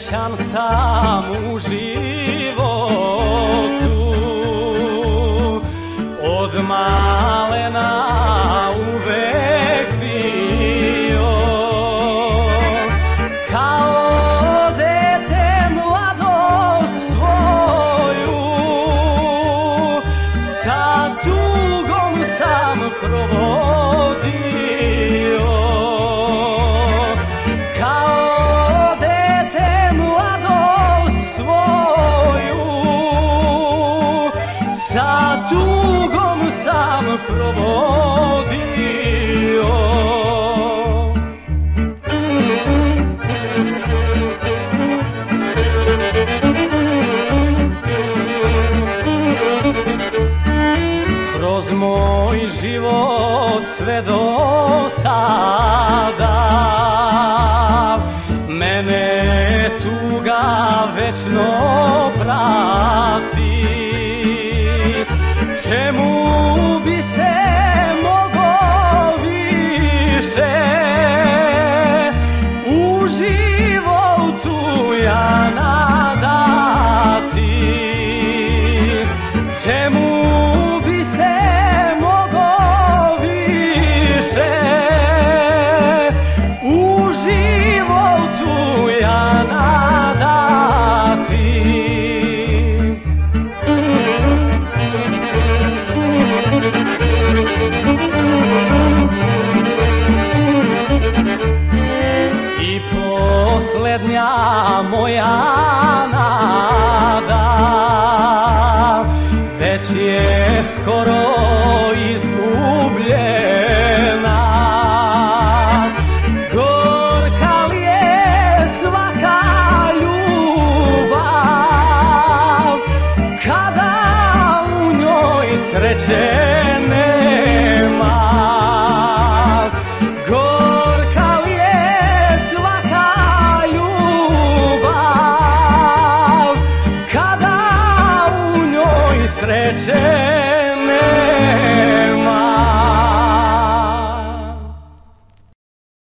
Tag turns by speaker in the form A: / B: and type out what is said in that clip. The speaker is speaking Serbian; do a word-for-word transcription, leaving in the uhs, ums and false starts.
A: Srećan sam u životu, od malena uvek bio. Kao dete mladost svoju sa tugom sam provodio. Kao dete mladost svoju sa tugom sam provodio. Kroz moj život sve do sada mene tuga večno prati. Čemu bi se mogo više u životu ja nadati? Čemu bi se mogo više u životu ja nadati? I poslednja moja nada već je skoro izgubljena. Gorka li je svaka ljubav kada u njoj sreće nema. Gorka li je svaka ljubav kada u njoj sreće